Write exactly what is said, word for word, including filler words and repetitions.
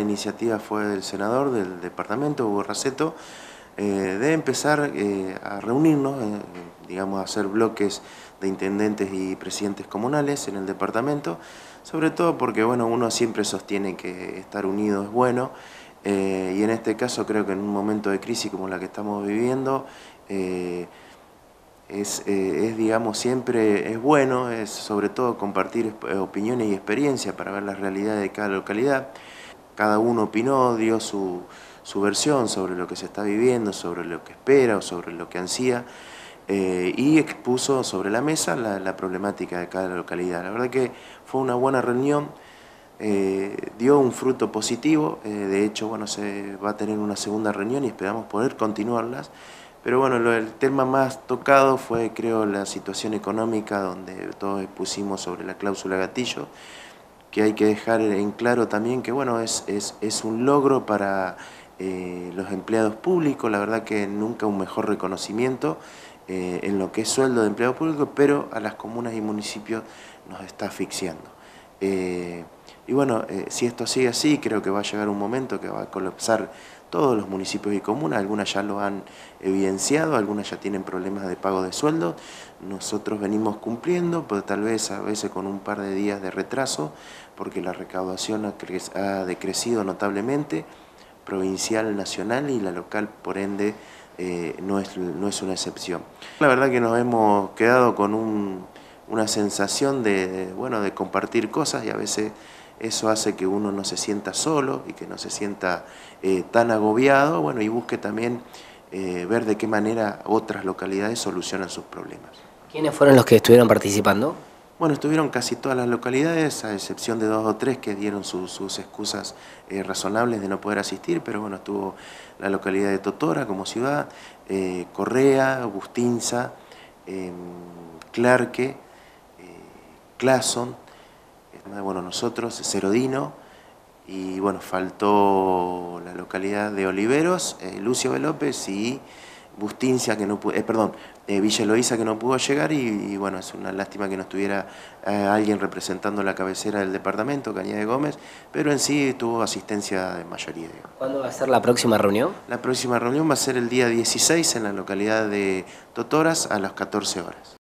iniciativa fue del senador del departamento, Hugo Raceto, eh, de empezar eh, a reunirnos, eh, digamos, a hacer bloques de intendentes y presidentes comunales en el departamento, sobre todo porque bueno, uno siempre sostiene que estar unido es bueno, eh, y en este caso creo que en un momento de crisis como la que estamos viviendo, eh, Es, eh, es, digamos, siempre es bueno, es sobre todo compartir opiniones y experiencias para ver la realidad de cada localidad. Cada uno opinó, dio su, su versión sobre lo que se está viviendo, sobre lo que espera o sobre lo que ansía, eh, y expuso sobre la mesa la, la problemática de cada localidad. La verdad que fue una buena reunión, eh, dio un fruto positivo, eh, de hecho bueno, se va a tener una segunda reunión y esperamos poder continuarlas. Pero bueno, lo, el tema más tocado fue, creo, la situación económica, donde todos pusimos sobre la cláusula gatillo, que hay que dejar en claro también que, bueno, es, es, es un logro para eh, los empleados públicos, la verdad que nunca un mejor reconocimiento eh, en lo que es sueldo de empleado público, pero a las comunas y municipios nos está asfixiando. Eh, y bueno, eh, si esto sigue así, creo que va a llegar un momento que va a colapsar todos los municipios y comunas, algunas ya lo han evidenciado, algunas ya tienen problemas de pago de sueldo. Nosotros venimos cumpliendo, pero tal vez a veces con un par de días de retraso, porque la recaudación ha, ha decrecido notablemente, provincial, nacional y la local, por ende, eh, no, es, no es una excepción. La verdad que nos hemos quedado con un, una sensación de, de, bueno, de compartir cosas, y a veces eso hace que uno no se sienta solo y que no se sienta eh, tan agobiado, bueno, y busque también eh, ver de qué manera otras localidades solucionan sus problemas. ¿Quiénes fueron los que estuvieron participando? Bueno, estuvieron casi todas las localidades, a excepción de dos o tres que dieron su, sus excusas eh, razonables de no poder asistir, pero bueno, estuvo la localidad de Totora como ciudad, eh, Correa, Bustinza, eh, Clarque, eh, Clason, bueno, nosotros, Cerodino, y bueno, faltó la localidad de Oliveros, eh, Lucio B. López y Bustincia, que no pudo, eh, perdón, eh, Villa Eloísa, que no pudo llegar, y, y bueno, es una lástima que no estuviera eh, alguien representando la cabecera del departamento, Cañada Gómez, pero en sí tuvo asistencia de mayoría. ¿Cuándo va a ser la próxima reunión? La próxima reunión va a ser el día dieciséis en la localidad de Totoras a las catorce horas.